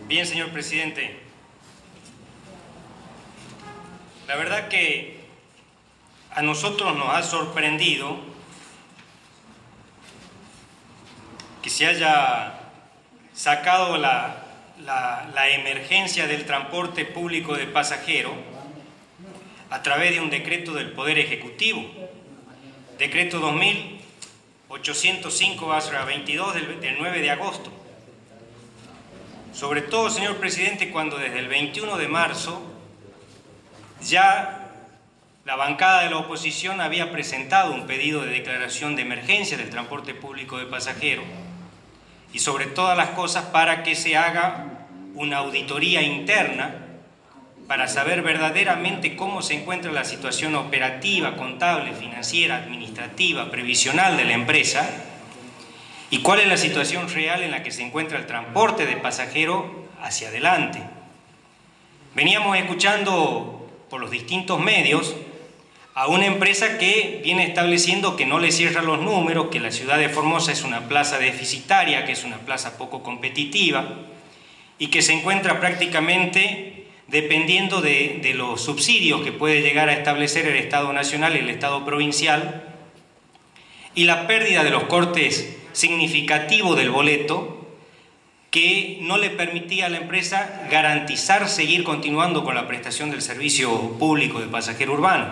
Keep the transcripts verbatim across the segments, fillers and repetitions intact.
Bien, señor presidente. La verdad que a nosotros nos ha sorprendido que se haya sacado la, la, la emergencia del transporte público de pasajeros a través de un decreto del Poder Ejecutivo, decreto dos mil ochocientos cinco barra veintidós del, del nueve de agosto. Sobre todo, señor presidente, cuando desde el veintiuno de marzo ya la bancada de la oposición había presentado un pedido de declaración de emergencia del transporte público de pasajeros y sobre todas las cosas para que se haga una auditoría interna para saber verdaderamente cómo se encuentra la situación operativa, contable, financiera, administrativa, previsional de la empresa y cuál es la situación real en la que se encuentra el transporte de pasajeros hacia adelante. Veníamos escuchando por los distintos medios a una empresa que viene estableciendo que no le cierra los números, que la ciudad de Formosa es una plaza deficitaria, que es una plaza poco competitiva y que se encuentra prácticamente dependiendo de, de los subsidios que puede llegar a establecer el Estado Nacional y el Estado Provincial y la pérdida de los cortes significativos del boleto que no le permitía a la empresa garantizar seguir continuando con la prestación del servicio público de pasajero urbano.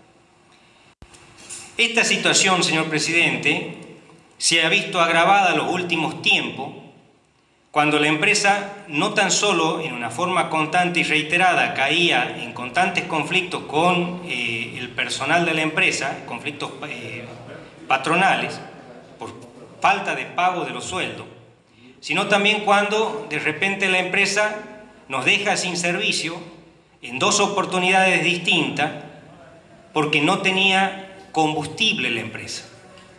Esta situación, señor presidente, se ha visto agravada en los últimos tiempos cuando la empresa no tan solo en una forma constante y reiterada caía en constantes conflictos con eh, el personal de la empresa, conflictos eh, patronales, por falta de pago de los sueldos, sino también cuando de repente la empresa nos deja sin servicio en dos oportunidades distintas porque no tenía combustible la empresa.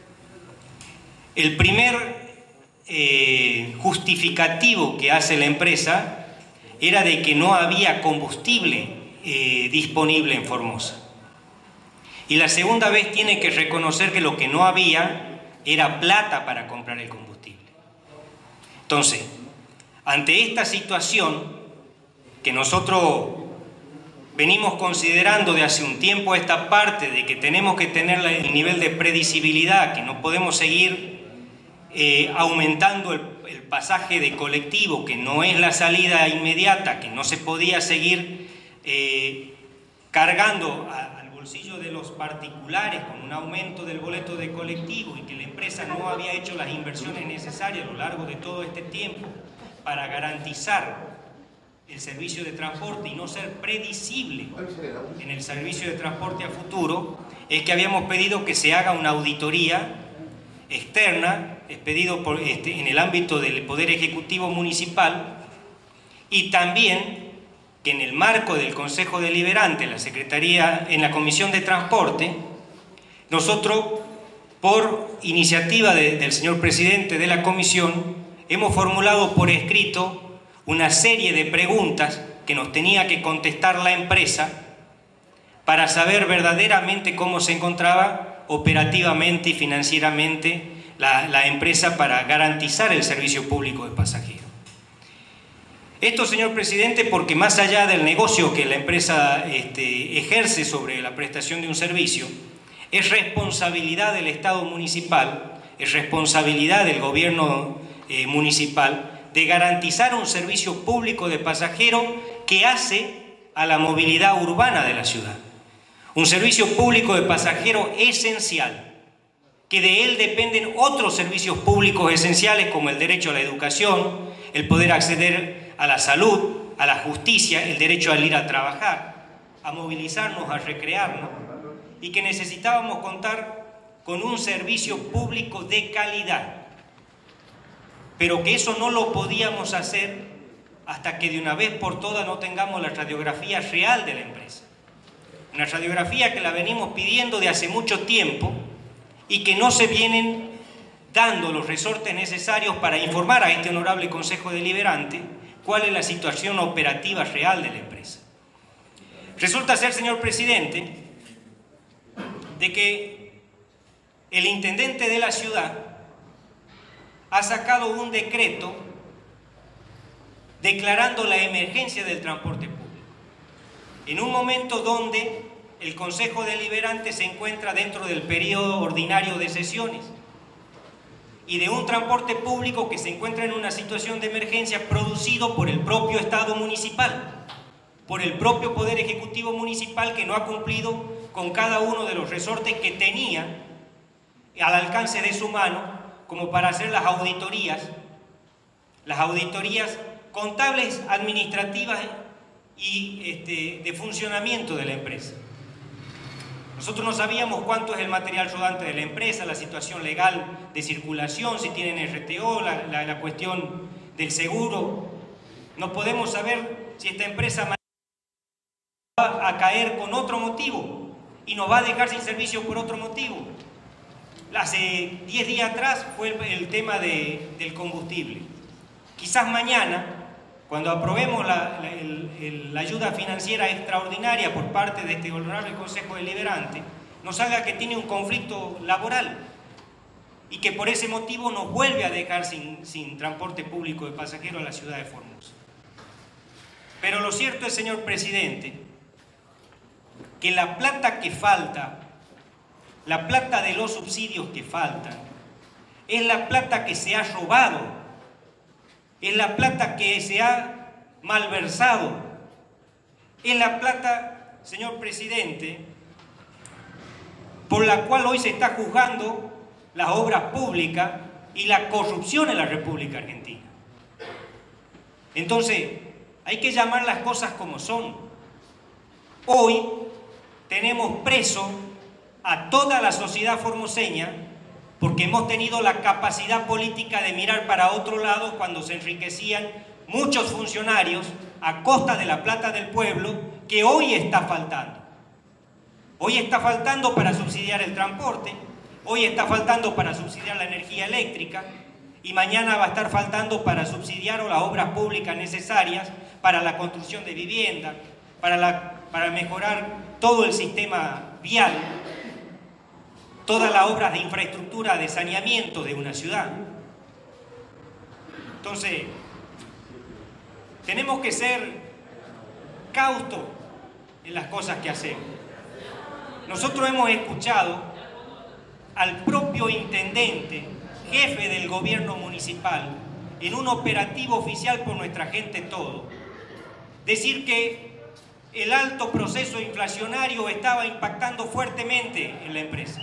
El primer eh, justificativo que hace la empresa era de que no había combustible eh, disponible en Formosa. Y la segunda vez tiene que reconocer que lo que no había era plata para comprar el combustible. Entonces, ante esta situación que nosotros venimos considerando de hace un tiempo a esta parte de que tenemos que tener el nivel de predecibilidad, que no podemos seguir eh, aumentando el, el pasaje de colectivo, que no es la salida inmediata, que no se podía seguir eh, cargando a, al bolsillo de los particulares con un aumento del boleto de colectivo y que la empresa no había hecho las inversiones necesarias a lo largo de todo este tiempo para garantizar el servicio de transporte y no ser predecible en el servicio de transporte a futuro, es que habíamos pedido que se haga una auditoría externa, es pedido por, este, en el ámbito del Poder Ejecutivo Municipal, y también que en el marco del Consejo Deliberante, en la Secretaría, en la Comisión de Transporte, nosotros, por iniciativa de, del señor presidente de la Comisión, hemos formulado por escrito una serie de preguntas que nos tenía que contestar la empresa para saber verdaderamente cómo se encontraba operativamente y financieramente la, la empresa para garantizar el servicio público de pasajeros. Esto, señor presidente, porque más allá del negocio que la empresa este, ejerce sobre la prestación de un servicio, es responsabilidad del Estado municipal, es responsabilidad del gobierno eh, municipal de garantizar un servicio público de pasajeros que hace a la movilidad urbana de la ciudad. Un servicio público de pasajeros esencial, que de él dependen otros servicios públicos esenciales como el derecho a la educación, el poder acceder a la salud, a la justicia, el derecho a ir a trabajar, a movilizarnos, a recrearnos, y que necesitábamos contar con un servicio público de calidad, pero que eso no lo podíamos hacer hasta que de una vez por todas no tengamos la radiografía real de la empresa. Una radiografía que la venimos pidiendo de hace mucho tiempo y que no se vienen dando los resortes necesarios para informar a este honorable Consejo Deliberante cuál es la situación operativa real de la empresa. Resulta ser, señor presidente, de que el intendente de la ciudad ha sacado un decreto declarando la emergencia del transporte público, en un momento donde el Consejo Deliberante se encuentra dentro del periodo ordinario de sesiones y de un transporte público que se encuentra en una situación de emergencia producido por el propio Estado municipal, por el propio Poder Ejecutivo municipal, que no ha cumplido con cada uno de los resortes que tenía al alcance de su mano como para hacer las auditorías, las auditorías contables, administrativas y este, de funcionamiento de la empresa. Nosotros no sabíamos cuánto es el material rodante de la empresa, la situación legal de circulación, si tienen R T O, la, la, la cuestión del seguro. No podemos saber si esta empresa va a caer con otro motivo y nos va a dejar sin servicio por otro motivo. Hace diez días atrás fue el, el tema de, del combustible. Quizás mañana, cuando aprobemos la, la, el, el, la ayuda financiera extraordinaria por parte de este honorable Consejo Deliberante, nos haga que tiene un conflicto laboral y que por ese motivo nos vuelve a dejar sin, sin transporte público de pasajeros a la ciudad de Formosa. Pero lo cierto es, señor presidente, que la plata que falta, la plata de los subsidios que faltan, es la plata que se ha robado, es la plata que se ha malversado, es la plata, señor presidente, por la cual hoy se está juzgando las obras públicas y la corrupción en la República Argentina. Entonces, hay que llamar las cosas como son. Hoy tenemos preso a toda la sociedad formoseña porque hemos tenido la capacidad política de mirar para otro lado cuando se enriquecían muchos funcionarios a costa de la plata del pueblo, que hoy está faltando. Hoy está faltando para subsidiar el transporte, hoy está faltando para subsidiar la energía eléctrica y mañana va a estar faltando para subsidiar las obras públicas necesarias para la construcción de vivienda, para, la, para mejorar todo el sistema vial, todas las obras de infraestructura de saneamiento de una ciudad. Entonces, tenemos que ser cautos en las cosas que hacemos. Nosotros hemos escuchado al propio intendente, jefe del gobierno municipal, en un operativo oficial por nuestra gente todo, decir que el alto proceso inflacionario estaba impactando fuertemente en la empresa.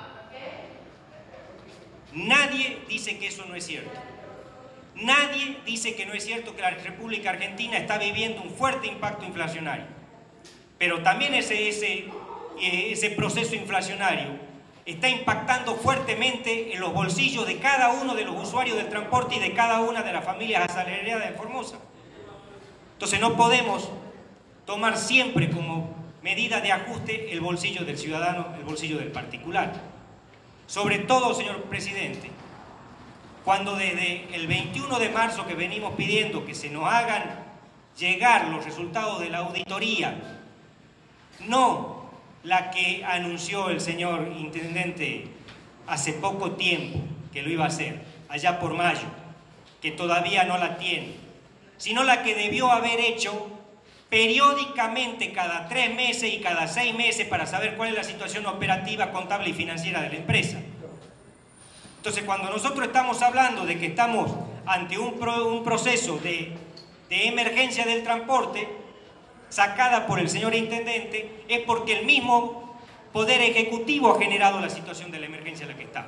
Nadie dice que eso no es cierto. Nadie dice que no es cierto que la República Argentina está viviendo un fuerte impacto inflacionario. Pero también ese, ese, ese proceso inflacionario está impactando fuertemente en los bolsillos de cada uno de los usuarios del transporte y de cada una de las familias asalariadas de Formosa. Entonces no podemos tomar siempre como medida de ajuste el bolsillo del ciudadano, el bolsillo del particular. Sobre todo, señor presidente, cuando desde el veintiuno de marzo que venimos pidiendo que se nos hagan llegar los resultados de la auditoría, no la que anunció el señor intendente hace poco tiempo que lo iba a hacer, allá por mayo, que todavía no la tiene, sino la que debió haber hecho periódicamente cada tres meses y cada seis meses para saber cuál es la situación operativa, contable y financiera de la empresa. Entonces, cuando nosotros estamos hablando de que estamos ante un, pro, un proceso de, de emergencia del transporte, sacada por el señor intendente, es porque el mismo Poder Ejecutivo ha generado la situación de la emergencia en la que está.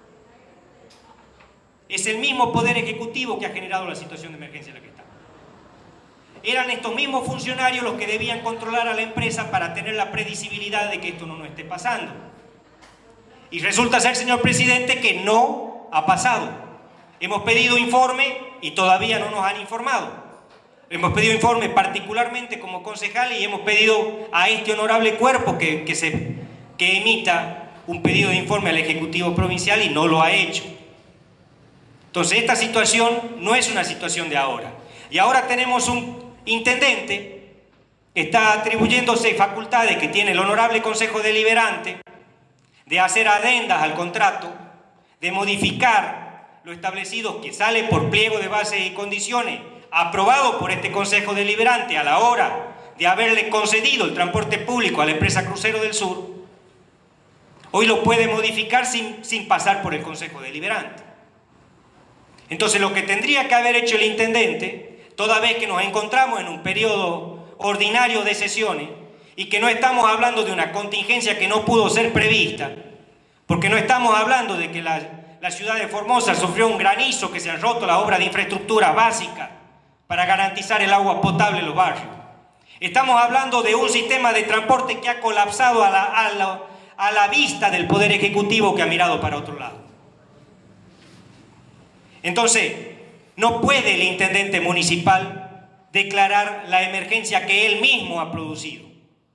Es el mismo Poder Ejecutivo que ha generado la situación de emergencia en la que está. Eran estos mismos funcionarios los que debían controlar a la empresa para tener la predecibilidad de que esto no nos esté pasando. Y resulta ser, señor presidente, que no ha pasado. Hemos pedido informe y todavía no nos han informado. Hemos pedido informe particularmente como concejales y hemos pedido a este honorable cuerpo que, que, se, que emita un pedido de informe al Ejecutivo Provincial y no lo ha hecho. Entonces, esta situación no es una situación de ahora. Y ahora tenemos un intendente que está atribuyéndose facultades que tiene el honorable Consejo Deliberante de hacer adendas al contrato, de modificar lo establecido que sale por pliego de bases y condiciones aprobado por este Consejo Deliberante a la hora de haberle concedido el transporte público a la empresa Crucero del Sur, hoy lo puede modificar sin, sin pasar por el Consejo Deliberante. Entonces, lo que tendría que haber hecho el intendente, toda vez que nos encontramos en un periodo ordinario de sesiones y que no estamos hablando de una contingencia que no pudo ser prevista, porque no estamos hablando de que la, la ciudad de Formosa sufrió un granizo, que se han roto las obras de infraestructura básica para garantizar el agua potable en los barrios. Estamos hablando de un sistema de transporte que ha colapsado a la, a la, a la vista del Poder Ejecutivo, que ha mirado para otro lado. Entonces, no puede el intendente municipal declarar la emergencia que él mismo ha producido.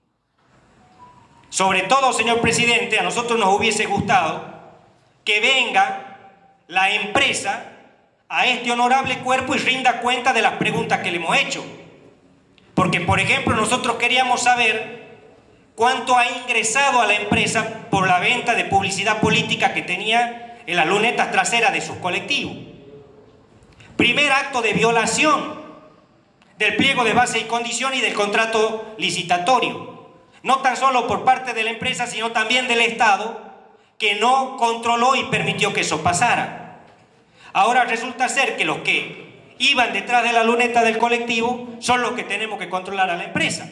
Sobre todo, señor presidente, a nosotros nos hubiese gustado que venga la empresa a este honorable cuerpo y rinda cuenta de las preguntas que le hemos hecho. Porque, por ejemplo, nosotros queríamos saber cuánto ha ingresado a la empresa por la venta de publicidad política que tenía en las lunetas traseras de sus colectivos. Primer acto de violación del pliego de base y condiciones y del contrato licitatorio. No tan solo por parte de la empresa, sino también del Estado, que no controló y permitió que eso pasara. Ahora resulta ser que los que iban detrás de la luneta del colectivo son los que tenemos que controlar a la empresa.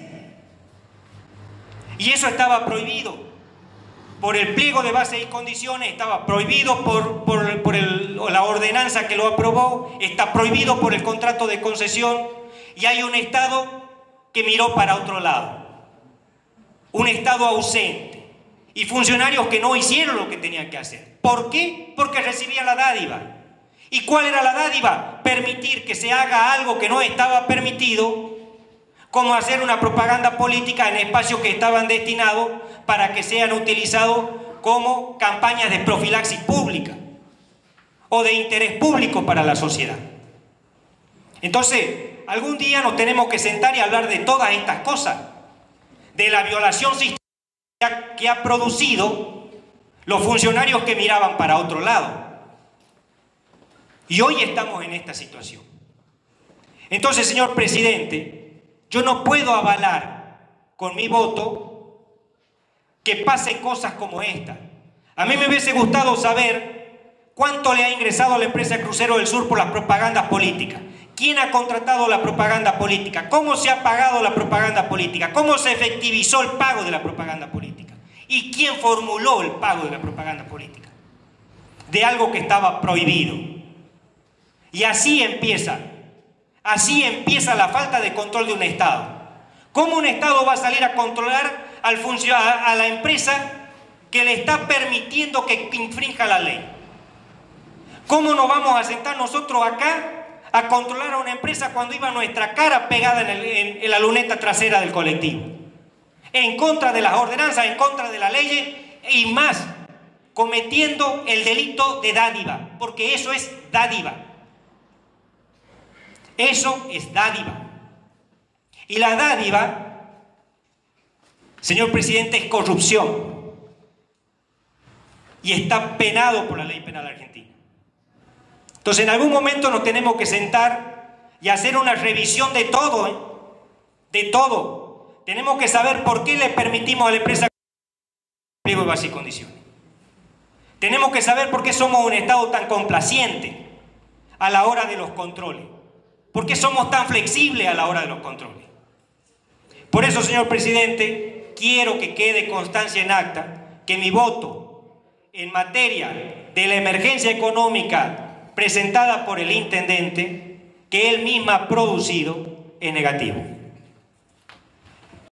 Y eso estaba prohibido por el pliego de base y condiciones, estaba prohibido por, por, por el, la ordenanza que lo aprobó, está prohibido por el contrato de concesión, y hay un Estado que miró para otro lado. Un Estado ausente y funcionarios que no hicieron lo que tenían que hacer. ¿Por qué? Porque recibían la dádiva. ¿Y cuál era la dádiva? Permitir que se haga algo que no estaba permitido, como hacer una propaganda política en espacios que estaban destinados para que sean utilizados como campañas de profilaxis pública o de interés público para la sociedad. Entonces, algún día nos tenemos que sentar y hablar de todas estas cosas, de la violación sistemática que ha producido los funcionarios que miraban para otro lado. Y hoy estamos en esta situación. Entonces, señor presidente, yo no puedo avalar con mi voto que pasen cosas como esta. A mí me hubiese gustado saber cuánto le ha ingresado a la empresa Crucero del Sur por las propagandas políticas. ¿Quién ha contratado la propaganda política? ¿Cómo se ha pagado la propaganda política? ¿Cómo se efectivizó el pago de la propaganda política? ¿Y quién formuló el pago de la propaganda política? De algo que estaba prohibido. Y así empieza, así empieza la falta de control de un Estado. ¿Cómo un Estado va a salir a controlar al a, a la empresa que le está permitiendo que infrinja la ley? ¿Cómo nos vamos a sentar nosotros acá a controlar a una empresa cuando iba nuestra cara pegada en, el, en, en la luneta trasera del colectivo? En contra de las ordenanzas, en contra de la ley y más, cometiendo el delito de dádiva, porque eso es dádiva. Eso es dádiva. Y la dádiva, señor presidente, es corrupción. Y está penado por la ley penal argentina. Entonces, en algún momento nos tenemos que sentar y hacer una revisión de todo, ¿eh? De todo. Tenemos que saber por qué le permitimos a la empresa pliego de base y condiciones. Tenemos que saber por qué somos un Estado tan complaciente a la hora de los controles. ¿Por qué somos tan flexibles a la hora de los controles? Por eso, señor presidente, quiero que quede constancia en acta que mi voto en materia de la emergencia económica presentada por el intendente, que él mismo ha producido, es negativo.